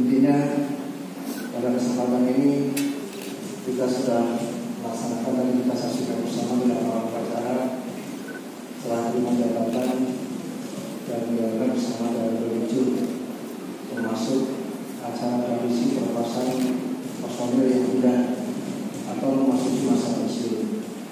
Intinya pada kesempatan ini kita sudah melaksanakan dan kita saksikan bersama dalam upacara setelah terima jabatan dan dilakukan bersama dari berwujud, termasuk acara tradisi pelepasan personil yang sudah atau memasuki masa pensiun.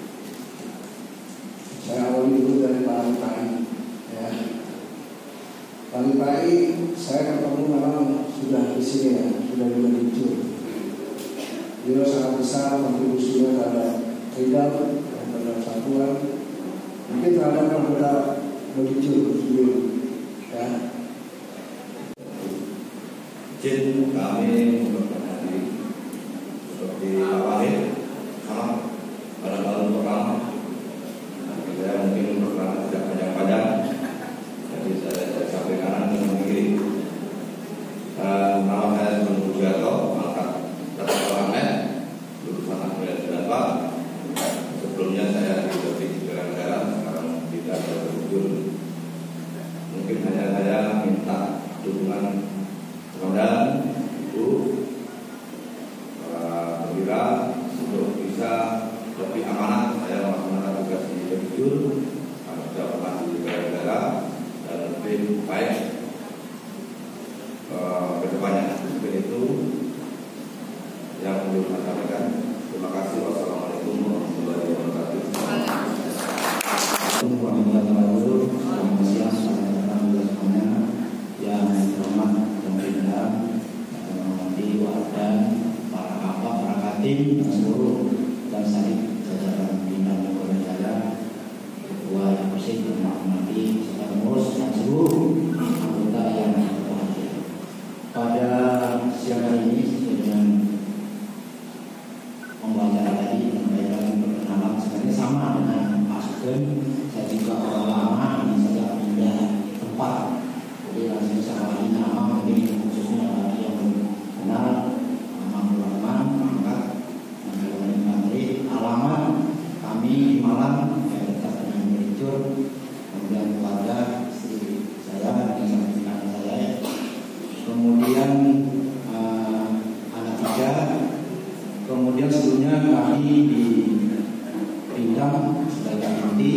Saya awali dulu dari Pak Lipai. Ya. Pak Lipai, saya ketemu memang sudah di sini ya, sudah berwujud. Beliau sangat besar kontribusinya terhadap Ridal dan terhadap Satuan, mungkin terhadap anggota berwujud sendiri. Ya. Izin kami memperkenalkan seperti awalnya sama pada tahun pertama. Saya mungkin berperan tidak panjang-panjang, jadi saya sampai kanan dan kiri. Nama saya Sugeng Pujiarto, pangkat Kepala lulusan Akmil 98. Sebelumnya saya di Detik Negara, sekarang tidak berwujud. Mungkin hanya saya minta dukungan kepada Ibu para perwira untuk bisa lebih amanah saya melaksanakan tugas di Jujur karena sudah pernah di negara dan lebih baik ke depannya. Mungkin itu yang perlu saya sampaikan. Terima kasih. Wassalamualaikum warahmatullahi wabarakatuh. Selamat siang, semuanya yang hormat pemerintah, menghormati warga, para kakak, para katim, seluruh dan saling jajaran pimpinan Polda Jaya, ketua Persib yang menghormati serta pengurus dan seluruh anggota yang berbahagia. Pada siang hari ini dengan membaca tadi menyampaikan perkenalan sebenarnya sama dengan Pak Sugeng. Saya juga orang lama, ini saja pindah tempat. Jadi langsung saya nama mungkin khususnya bagi yang kenal nama ulama, pangkat, menteri, alamat kami di Malang, dekat dengan Berjur, kemudian keluarga istri saya, dengan saya, kemudian anak tiga, kemudian sebelumnya kami di Pindang sebagai nanti,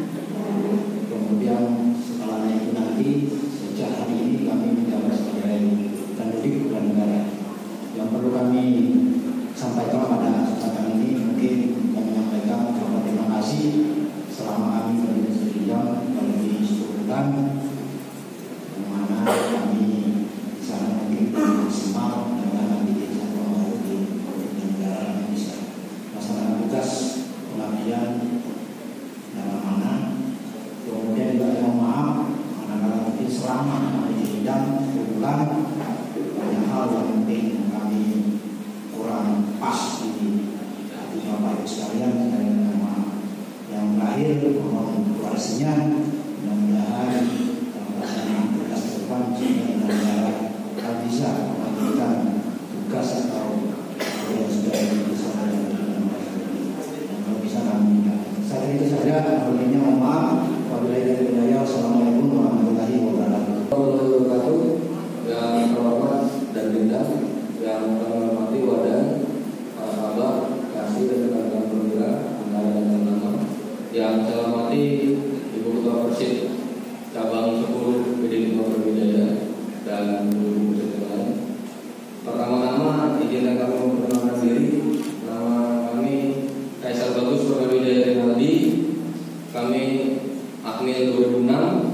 kemudian setelah itu nanti sejak hari ini kami menjabat sebagai pendidik dan negara. Yang perlu kami sampaikan pada kesempatan ini mungkin kami menyampaikan terima kasih selama kami berada di bidang di Sultan, yang mana kami di sana mungkin maksimal dengan nanti satu baru di negara Indonesia. Masalah tugas pengabdian dalam mana, kemudian juga mohon maaf karena mungkin selama kami di bidang kebetulan banyak hal yang mungkin kami kurang pas di Bapak Ibu sekalian, saya mohon maaf. Yang terakhir mohon koreksinya, mudah-mudahan dalam pelaksanaan tugas ke depan kita bisa melanjutkan tugas atau yang sudah dilaksanakan dengan baik. Dan kalau bisa kami saya itu saja. Akhirnya mohon maaf. Wabillahi taufiq. Wassalamualaikum warahmatullahi wabarakatuh. Yang terhormat dan bintang, yang terhormati wadah, sahabat, kasih dan rekan-rekan perwira, dan teman-teman. Yang saya hormati Ibu Ketua Persib cabang 10 PD Brawijaya dan Ibu Persib lain. Pertama-tama izinkan kami memperkenalkan diri. Nama kami Kaisar Bagus Brawijaya Rinaldi. Kami Akmil 2006,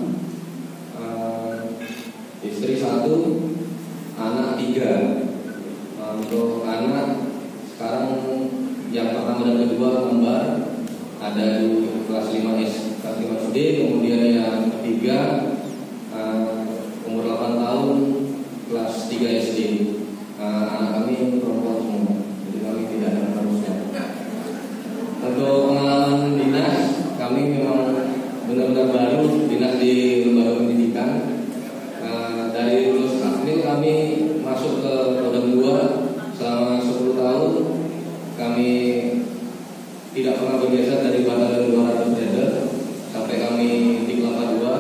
istri 1, anak 3. Untuk anak sekarang yang pertama dan kedua kembar, ada di kelas 5 SD, kemudian yang ketiga umur 8 tahun kelas 3 SD. Anak kami perempuan semua, jadi kami tidak ada harusnya. Untuk pengalaman dinas, kami memang benar-benar baru dinas di lembaga pendidikan. Dari lulus Akmil kami masuk ke Kodam 2 selama 10 tahun. Kami tidak pernah bergeser dari Batalion 200 Raider sampai kami di Kelapa 2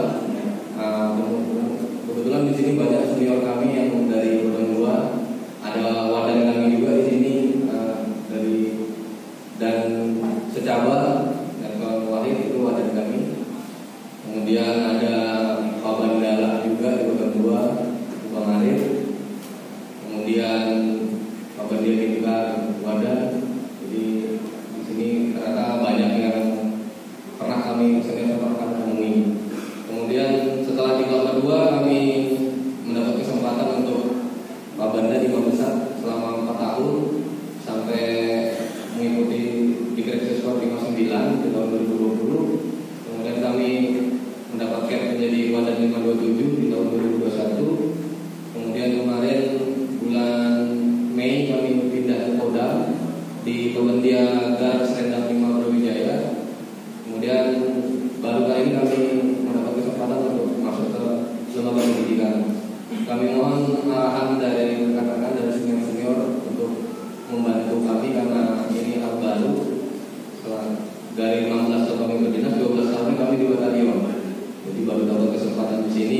Banda di Mabesat selama 4 tahun sampai mengikuti Dikret Siswa 59 di tahun 2020. Kemudian kami mendapatkan menjadi Wadah 527 di tahun 2021. Kemudian kemarin bulan Mei kami pindah ke Kodam di Pemendia Gar Serendang 5 Brawijaya. Kemudian baru kali ini kami mendapat kesempatan untuk masuk ke lembaga pendidikan. Kami mohon arahan dari rekan-rekan dari senior-senior untuk membantu kami karena ini hal baru. Dari 16 tahun kami berdinas, 12 tahun kami di batalion. Jadi baru dapat kesempatan di sini.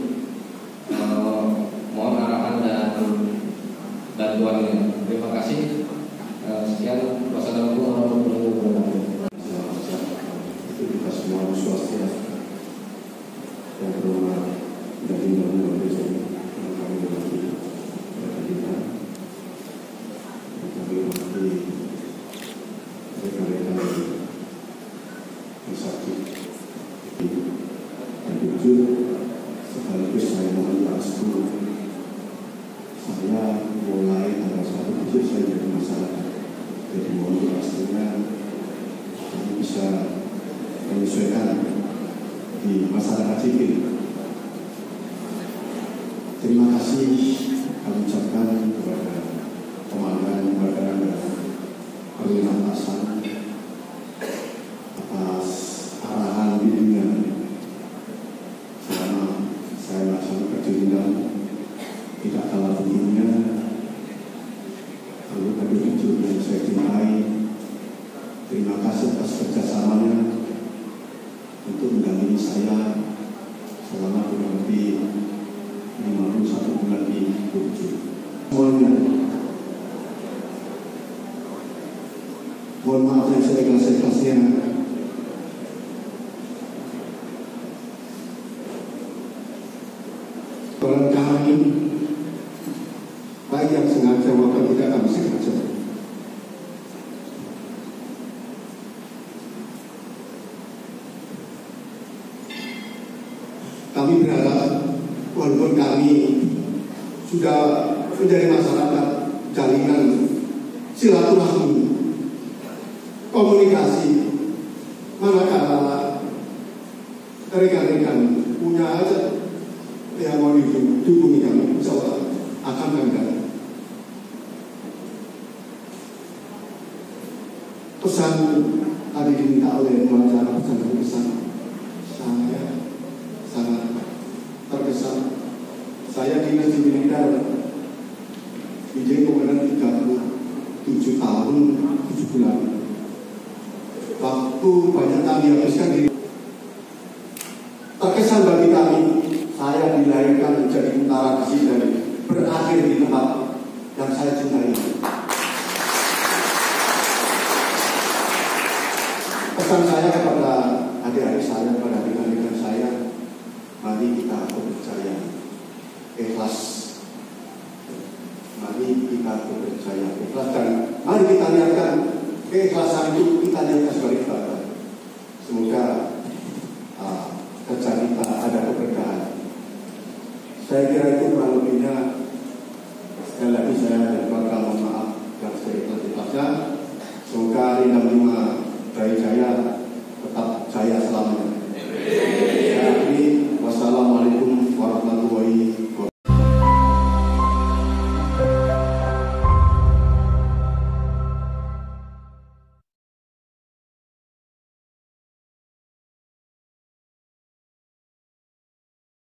Mohon arahan dan bantuannya. Terima kasih. Sekian. Wassalamualaikum warahmatullahi wabarakatuh. Itu kita semua swasta yang berumah dari undang-undang desa yang kami hormati kita, kami hormati rekan-rekan yang sakit dan jujur sekaligus saya mohon restu. Saya mulai tanggal 1 Juli saya jadi masyarakat, jadi mohon restunya kami bisa menyesuaikan di masyarakat sipil. Terima kasih kami ucapkan kepada Komandan Badan Perlintasan atas arahan bimbingan selama saya melaksanakan kerjaan tidak kalah pentingnya. Lalu Kadin Jujur yang saya cintai, terima kasih atas kerjasamanya untuk mendampingi saya selama kurang lebih 51 bulan di Jujur. Semuanya, mohon maaf yang saya ikhlas-ikhlasnya. Kalau kami, baik yang sengaja maupun tidak kami sengaja, kami berharap walaupun kami sudah menjadi masyarakat jalinan silaturahmi, komunikasi, manakala rekan-rekan punya aja yang mau dihubungi kami, insya Allah akan kami datang. Pesan tadi diminta oleh wawancara pesan. Saya sangat terkesan. Saya dinas di militer izin komandan 37 tahun 7 bulan. Waktu banyak kami habiskan di terkesan bagi kami. Saya dilahirkan menjadi tentara di sini dan berakhir di tempat yang saya cintai. Pesan saya kepada adik-adik saya, kepada rekan-rekan saya, mari kita bepercaya ikhlas. Mari kita bepercaya ikhlas dan mari kita lihatkan keikhlasan itu kita lihatkan sebagai ibadah. Semoga kerja kita ada keberkahan. Saya kira itu kurang lebihnya. Sekali lagi saya dan keluarga mohon maaf yang saya ikhlas-ikhlasnya.